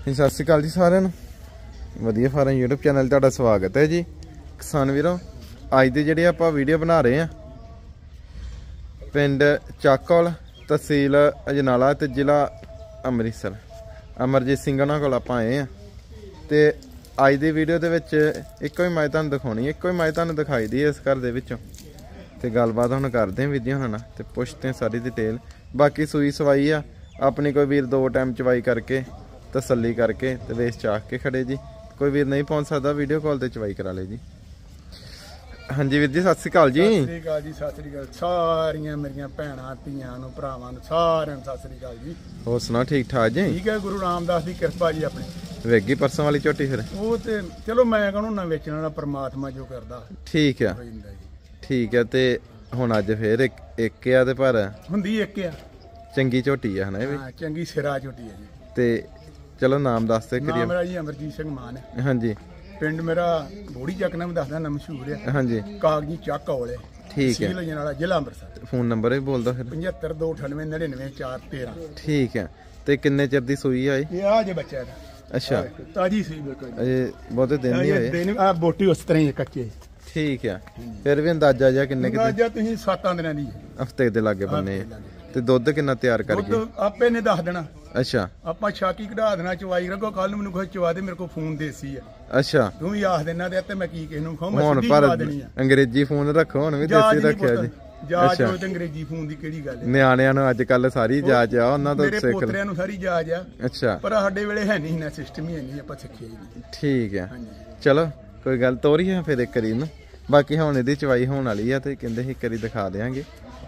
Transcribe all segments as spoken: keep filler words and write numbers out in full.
सत श्री अकाल जी सारिਆਂ ਨੂੰ ਵਧੀਆ ਫਾਰਮ यूट्यूब चैनल ਤੁਹਾਡਾ स्वागत है जी। किसान ਵੀਰੋ ਅੱਜ ਦੀ ਜਿਹੜੀ ਆਪਾਂ ਵੀਡੀਓ ਬਣਾ ਰਹੇ ਆ ਪਿੰਡ ਚੱਕੌਲ ਤਹਿਸੀਲ ਅਜਨਾਲਾ ਤੇ ਜ਼ਿਲ੍ਹਾ ਅੰਮ੍ਰਿਤਸਰ ਅਮਰਜੀਤ ਸਿੰਘ ਉਹਨਾਂ ਕੋਲ ਆਪਾਂ ਆਏ ਆ ਤੇ ਅੱਜ ਦੀ ਵੀਡੀਓ ਦੇ ਵਿੱਚ ਇੱਕੋ ਹੀ ਮੈਂ ਤੁਹਾਨੂੰ ਦਿਖਾਉਣੀ ਇੱਕੋ ਹੀ ਮੈਂ ਤੁਹਾਨੂੰ ਦਿਖਾਈ ਦੀ ਇਸ ਘਰ ਦੇ ਵਿੱਚੋਂ ਤੇ ਗੱਲਬਾਤ ਹੁਣ ਕਰਦੇ ਆ ਵੀਡੀਓ ਹੁਣ ਤੇ ਪੁੱਛਦੇ ਆ ਸਾਰੀ डिटेल। बाकी सूई सवाई आ अपनी कोई वीर दो टाइम चवाई करके तसल्ली करके ते वेच चाक के खड़े जी। कोई वीर नहीं पहुंच सकता वीडियो कॉल ते चवाई करा ले जी। हाँ जी वीर जी सत श्री अकाल जी। सत श्री अकाल जी सत श्री अकाल सारियां मेरियां भैणां धीआं नूं भरावां नूं सारियां नूं सत श्री अकाल जी। होर सुना ठीक ठाक जी? ठीक है गुरु रामदास दी कृपा जी। अपने वेगी परसों वाली झोटी फिर वो ते चलो मैं कहूं ना वेचण वाला परमात्मा जो करदा ठीक है ठीक है। ते हुण अज फिर एक एक आ ते पर हुंदी एक आ चंगी झोटी है ना? हां चंगी सिरा झोटी है जी। ते चलो नाम दस दे करिए। नाम मेरा जी अमरजीत सिंह मान है। हाँ जी पिंड मेरा बोड़ी चक नाम दसदा ना मशहूर है। हाँ जी कागजी चक औले ठीक है। जिला अमृतसर। फोन नंबर भी बोल दो फिर। पचहत्तर दो अठानवे नड़िनवे चार तेरह ठीक है। ते किन्ने चिर दी सूई आई? ये आ जे बच्चा है। अच्छा ताजी सूई बिल्कुल अजे बहुते दिन नहीं होए। दिन आ बोटी उस तरह ही कच्चे ठीक है। फिर भी अंदाजा जा किन्ने कि अंदाजा तुसीं सात दिनां दी हफ्ते दे लागे बन्ने ते दुध किन्ना तैयार कर गए? आपे ने दस देना। अच्छा ਆਪਾਂ ਛਾਕੀ ਕਢਾ ਦੇਣਾ ਚਵਾਈ ਰਗੋ ਕੱਲ ਨੂੰ ਮੈਨੂੰ ਕੋਈ ਚਵਾ ਦੇ ਮੇਰੇ ਕੋਲ ਫੋਨ ਦੇਸੀ ਆ। ਅੱਛਾ ਤੂੰ ਵੀ ਆਖ ਦੇਣਾ ਤੇ ਮੈਂ ਕੀ ਕਿਸ ਨੂੰ ਖਾਂ ਮੈਂ ਸਿੱਧੀ ਚਵਾ ਦੇਣੀ ਆ। ਅੰਗਰੇਜ਼ੀ ਫੋਨ ਰੱਖੋ ਹੁਣ ਵੀ ਦੇਸੀ ਰੱਖਿਆ ਜੀ। ਜਾਜ ਉਹ ਅੰਗਰੇਜ਼ੀ ਫੋਨ ਦੀ ਕਿਹੜੀ ਗੱਲ ਹੈ? ਨਿਆਣਿਆਂ ਨੂੰ ਅੱਜ ਕੱਲ ਸਾਰੀ ਜਾਜ ਆ ਉਹਨਾਂ ਤੋਂ ਸਿੱਖ ਮੇਰੇ ਪੋਤਰਿਆਂ ਨੂੰ ਸਾਰੀ ਜਾਜ ਆ। ਅੱਛਾ ਪਰ ਸਾਡੇ ਵੇਲੇ ਹੈ ਨਹੀਂ ਨਾ ਸਿਸਟਮ ਹੀ ਨਹੀਂ ਆਪਾਂ ਸਿੱਖਿਆ ਹੀ। ਠੀਕ ਹੈ ਚਲੋ ਕੋਈ ਗੱਲ ਤੋਰੀ ਹੈ ਫਿਰ ਇੱਕ ਵਾਰੀ ਨੂੰ। ਬਾਕੀ ਹੁਣ ਇਹਦੀ ਚਵਾਈ ਹੋਣ ਵਾਲੀ ਆ ਤੇ ਕਹਿੰਦੇ ਇੱਕ ਵਾਰੀ ਦਿਖਾ ਦੇਾਂਗੇ।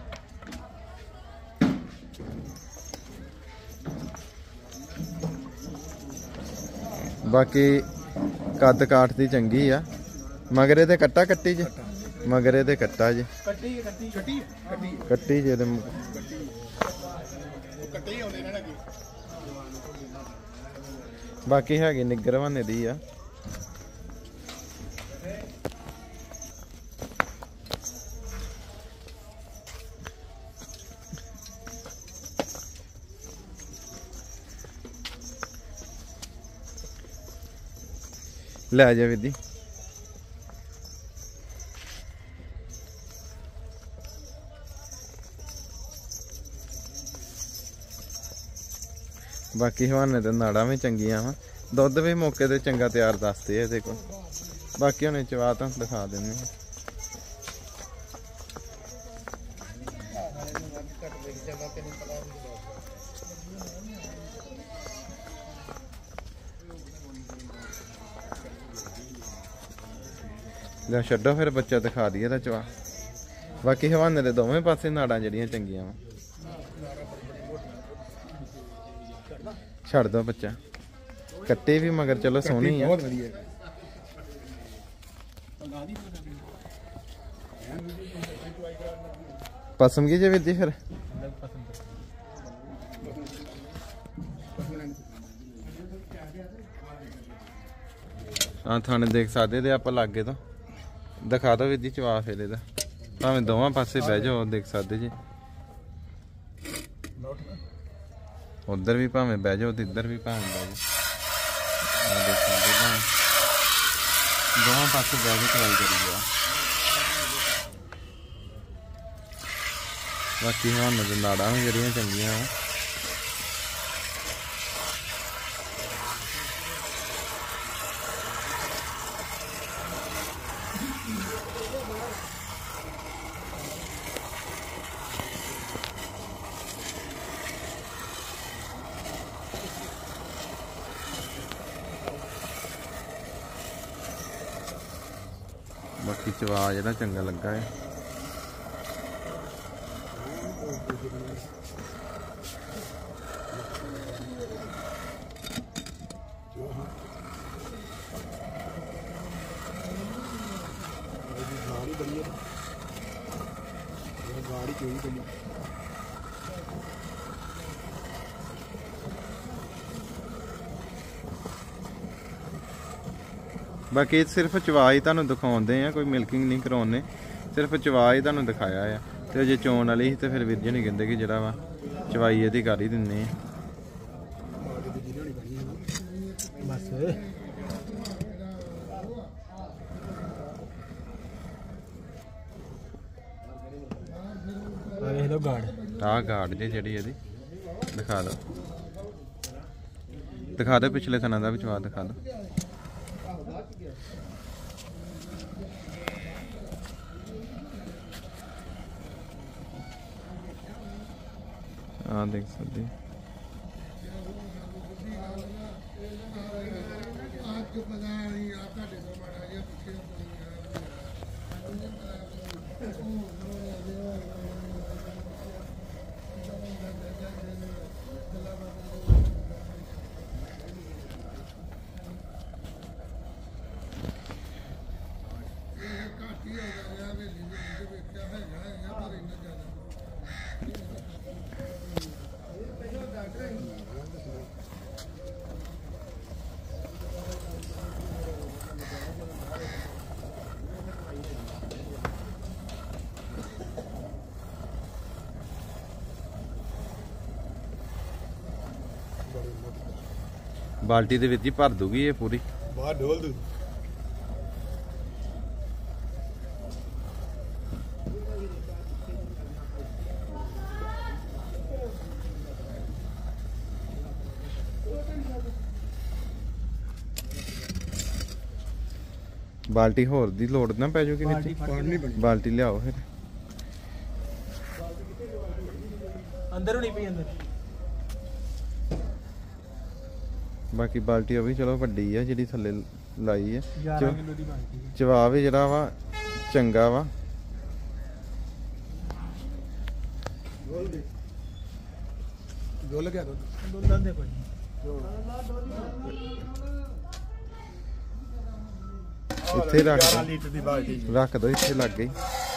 बाकी कद काठ दी चंगी आ मगरे ते कट्टा कट्टी जे मगरे ते कट्टा जे कट्टी कट्टी कट्टी कट्टी जे ते कट्टी होने ना लगी। बाकी हैगी निगर बने दी आ। ले जा विधि बाकी हवाने तो नाड़ा भी चंगिया वा दुध भी मौके ते चंगा तैयार दसते है देखो। बाकी हमने चवा तो दिखा देने ਜਾਂ ਛੱਡੋ ਫਿਰ ਬੱਚਾ ਦਿਖਾ ਦਈਏ ਤਾਂ ਚਵਾ। ਬਾਕੀ ਹਵਾਨੇ ਦੇ ਦੋਵੇਂ ਪਾਸੇ ਨਾੜਾਂ ਜਿਹੜੀਆਂ ਚੰਗੀਆਂ ਵਾ ਛੱਡ ਦੋ ਬੱਚਾ। ਕੱਟੇ ਵੀ ਮਗਰ ਚਲੋ ਸੋਹਣੀ ਆ ਬਹੁਤ ਵਧੀਆ। ਪਸੰਦ ਕੀ ਜੇ ਵੀਰ ਫਿਰ ਹਾਂ ਥਾਣੇ ਦੇਖ ਸਕਦੇ ਤੇ ਆਪਾਂ ਲਾਗੇ ਤੋਂ दिखा दो वीर जी चवा फिर ਇਹਦਾ ਭਾਵੇਂ ਦੋਵਾਂ ਪਾਸੇ ਬਹਿ ਜਾਓ देख सकते जी। उधर भी भावें बह जाओ तो इधर भी भावें बह जाओ देख सकते भावें दोवां पासे बह के चवाई करी जाओ। बाकी हवाने दे नाड़ां भी जड़ियां चंगियां वा। बाकी चवा जो चंगा लगा है। बाकी सिर्फ चवा ही तुहानूं दिखाउंदे आ कोई मिल्किंग नहीं कराउने सिर्फ चवा ही तुहानूं दिखाया है। तो जे चोन वाली तो फिर वीर जी नहीं कहते कि जरा वा चवाई ये कर ही दिंदे। ਬਸ ਆ ਵੇਖ ਲੋ ਗਾਰਡ ਆਹ ਗਾਰਡ ਜੇ ਜਿਹੜੀ ਇਹਦੀ ਦਿਖਾ ਦਿਓ ਦਿਖਾ ਦਿਓ ਪਿਛਲੇ ਥਣਾ ਦਾ ਵਿਚਵਾ ਦਿਖਾ ਦਿਓ ਆ ਦੇਖ ਸਕਦੇ ਬਾਲਟੀ ਦੇ ਵਿੱਚ ਹੀ ਭਰ ਦੂਗੀ ਇਹ ਪੂਰੀ ਬਾਹਰ ਢੋਲ ਦੂ ਬਾਲਟੀ ਹੋਰ ਦੀ ਲੋੜ ਨਾ ਪੈ ਜੂਗੀ ਵਿੱਚ ਬਾਲਟੀ ਲਿਆਓ ਫਿਰ ਅੰਦਰ ਨਹੀਂ ਪਈ ਅੰਦਰ ਬਾਕੀ ਬਾਲਟੀ ਉਹ ਵੀ ਚਲੋ ਵੱਡੀ ਆ ਜਿਹੜੀ ਥੱਲੇ ਲਾਈ ਹੈ ਗਿਆਰਾਂ ਕਿਲੋ ਦੀ ਬਾਲਟੀ ਚਵਾ ਵੀ ਜਿਹੜਾ ਵਾ ਚੰਗਾ ਵਾ ਡੋਲ ਗਿਆ ਦੁੱਧ ਦੇ ਕੋਈ ਇੱਥੇ ਰੱਖ ਗਿਆਰਾਂ ਲੀਟਰ ਦੀ ਬਾਲਟੀ ਰੱਖ ਦੋ ਇੱਥੇ ਲੱਗ ਗਈ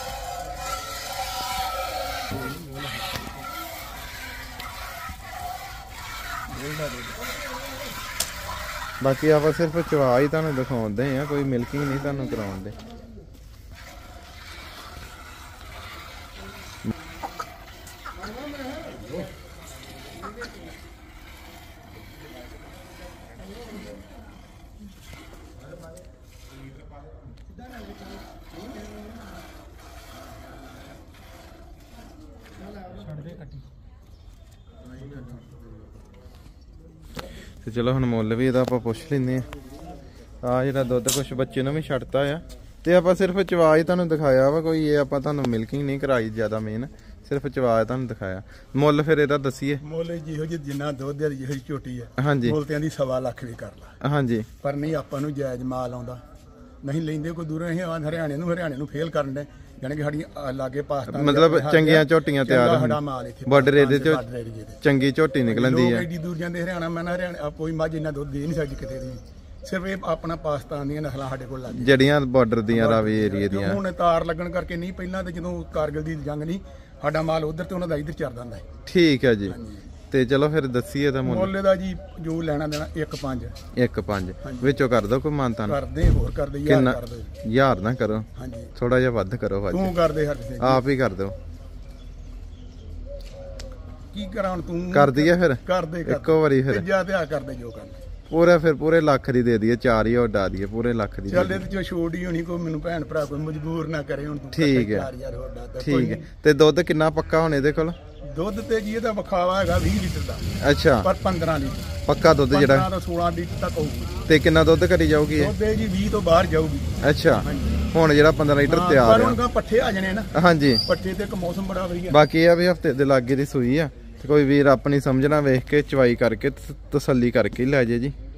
ਬਾਕੀ ਆਪਾਂ ਸਿਰਫ ਚਵਾ ਹੀ ਤੁਹਾਨੂੰ ਦਿਖਾਉਂਦੇ ਆ ਕੋਈ ਮਿਲਕਿੰਗ ਨਹੀਂ ਤੁਹਾਨੂੰ ਕਰਾਉਂਦੇ ਤੇ ਚਲੋ ਹੁਣ ਮੁੱਲ ਵੀ ਇਹਦਾ ਆਪਾਂ ਪੁੱਛ ਲੈਂਦੇ ਆ ਆ ਜਿਹੜਾ ਦੁੱਧ ਕੁਛ ਬੱਚੇ ਨੂੰ ਵੀ ਛੱਡਤਾ ਆ ਤੇ ਆਪਾਂ ਸਿਰਫ ਚਵਾ ਹੀ ਤੁਹਾਨੂੰ ਦਿਖਾਇਆ ਵਾ ਕੋਈ ਇਹ ਆਪਾਂ ਤੁਹਾਨੂੰ ਮਿਲਕਿੰਗ ਨਹੀਂ ਕਰਾਈ ਜ਼ਿਆਦਾ ਮੇਨ ਸਿਰਫ ਚਵਾ ਤੁਹਾਨੂੰ ਦਿਖਾਇਆ ਮੁੱਲ ਫਿਰ ਇਹਦਾ ਦੱਸੀਏ ਮੁੱਲ ਜਿਹੋ ਜਿਹੀ ਜਿੰਨਾ ਦੁੱਧ ਦੀ ਜਿਹੋ ਜਿਹੀ ਝੋਟੀ ਹੈ ਹਾਂਜੀ ਮੁੱਲ ਤੇ ਆਂਦੀ ਸਵਾ ਲੱਖ ਵੀ ਕਰ ਲਾ ਹਾਂਜੀ ਪਰ ਨਹੀਂ ਆਪਾਂ ਨੂੰ ਜਾਇਜ਼ ਮਾਲ ਆਉਂਦਾ ਨਹੀਂ ਲੈਂਦੇ ਕੋਈ ਦੂਰੋਂ ਅਸੀਂ ਹਰਿਆਣੇ ਨੂੰ ਹਰਿਆਣੇ ਨੂੰ ਫੇਲ ਕਰਨ ਦੇ ਜਾਨੀ ਕਿ ਸਾਡੀਆਂ ਲਾਗੇ ਪਾਕਿਸਤਾਨ ਮਤਲਬ ਚੰਗੀਆਂ ਝੋਟੀਆਂ ਤਿਆਰ ਸਾਡਾ ਮਾਲ ਇੱਥੇ ਬਾਰਡਰ ਇਹਦੇ ਚ ਚੰਗੀ ਝੋਟੀ ਨਿਕਲਦੀ ਲੋਕ ਆ ਐਡੀ ਦੂਰ ਜਾਂਦੇ ਹਰਿਆਣਾ ਮੈਂ ਨਾ ਹਰਿਆਣਾ ਕੋਈ ਮੱਝ ਇੰਨਾ ਦੁੱਧ ਦੇ ਨਹੀਂ ਸਕਦੀ ਕਿਤੇ ਦੀ ਸਿਰਫ ਇਹ ਆਪਣਾ ਪਾਕਿਸਤਾਨ ਦੀਆਂ ਨਸਲਾਂ ਸਾਡੇ ਕੋਲ ਲੱਗ ਜਿਹੜੀਆਂ ਬਾਰਡਰ ਦੀਆਂ ਰਾਵੀ ਏਰੀਆ ਦੀਆਂ ਹੁਣ ਤਾਰ ਲੱਗਣ ਕਰਕੇ ਨਹੀਂ ਪਹਿਲਾਂ ਤੇ ਜਦੋਂ ਕਾਰਗਿਲ ਦੀ ਜੰਗ ਨਹੀਂ ਸਾਡਾ ਮਾਲ ਉਧਰ ਤੇ ਉਹਨਾਂ ਦਾ ਇੱਧਰ ਚੱਲਦਾ ਹੁੰਦਾ ਹੈ ਠੀਕ ਹੈ ਜੀ ਤੇ ਚਲੋ ਫਿਰ ਦੱਸੀਏ ਤਾਂ ਮੁੱਲ ਮੁੱਲ ਦਾ ਜੀ ਜੋ ਲੈਣਾ ਦੇਣਾ ਇੱਕ ਪੰਜ ਇੱਕ ਪੰਜ ਵਿੱਚੋਂ ਕਰ ਦੋ ਕੋਈ ਮਾਨਤਾਨ ਕਰਦੇ ਹੋਰ ਕਰਦੇ ਯਾਰ ਕਰ ਦੋ ਯਾਰ ਨਾ ਕਰੋ ਹਾਂਜੀ ਥੋੜਾ ਜਿਹਾ ਵੱਧ ਕਰੋ ਭਾਜੀ ਤੂੰ ਕਰਦੇ ਹਰ ਕਿਸੇ ਆਪ ਹੀ ਕਰ ਦਿਓ ਕੀ ਕਰਾਂ ਹੁਣ ਤੂੰ ਕਰ ਦਈਏ ਫਿਰ ਕਰਦੇ ਇੱਕੋ ਵਾਰੀ ਫਿਰ ਜਾ ਤੇ ਆ ਕਰਦੇ ਜੋ ਕਰਨਾ ਪੂਰਾ ਫਿਰ ਪੂਰੇ ਲੱਖ ਦੀ ਦੇ ਦਈਏ ਚਾਰ ਹੀ ਉਡਾ ਦਈਏ ਪੂਰੇ ਲੱਖ ਦੀ ਚੱਲ ਇਹਦੇ ਚੋਂ ਛੋੜ ਹੀ ਹੋਣੀ ਕੋਈ ਮੈਨੂੰ ਭੈਣ ਭਰਾ ਕੋਈ ਮਜਬੂਰ ਨਾ ਕਰੇ ਹੁਣ ਤੂੰ ਠੀਕ ਹੈ ਚਾਰ ਹਜ਼ਾਰ ਹੋਰ ਡਾ ਦੇ ਠੀਕ ਹੈ ਤੇ ਦੁੱਧ ਕਿੰਨਾ ਪੱਕਾ ਹੁਣ ਇਹਦੇ ਕੋਲ ਦੁੱਧ ਤੇ ਜੀ ਇਹਦਾ ਵਿਖਾਵਾ ਹੈਗਾ ਵੀਹ ਲੀਟਰ ਦਾ ਅੱਛਾ ਪਰ ਪੰਦਰਾਂ ਲੀਟਰ ਪੱਕਾ ਦੁੱਧ ਜਿਹੜਾ ਪੰਦਰਾਂ ਤੋਂ ਸੋਲਾਂ ਲੀਟਰ ਤੱਕ ਹੋਊਗਾ ਤੇ ਕਿੰਨਾ ਦੁੱਧ ਕਰੀ ਜਾਊਗੀ ਇਹ ਦੁੱਧ ਇਹ ਜੀ ਵੀਹ ਤੋਂ ਬਾਹਰ ਜਾਊਗੀ ਅੱਛਾ ਹੁਣ ਜਿਹੜਾ ਪੰਦਰਾਂ ਲੀਟਰ ਹਾਂ, ਤਿਆਰ ਪਰ ਆ ਹੁਣ ਗਾ ਪੱਠੇ ਆ ਜਾਣੇ ਨਾ ਹਾਂਜੀ ਪੱਠੇ ਤੇ ਇੱਕ ਮੌਸਮ ਬੜਾ ਵਧੀਆ ਬਾਕੀ ਇਹ ਆ ਵੀ ਹਫਤੇ ਦੇ ਲਾਗੇ ਦੀ ਸੂਈ ਆ ਤੇ ਕੋਈ ਵੀਰ ਆਪਣੀ ਸਮਝਣਾ ਵੇਖ ਕੇ ਚਵਾਈ ਕਰਕੇ ਤਸ- ਤਸੱਲੀ ਕਰਕੇ ਹੀ ਲੈ ਜੇ ਜੀ।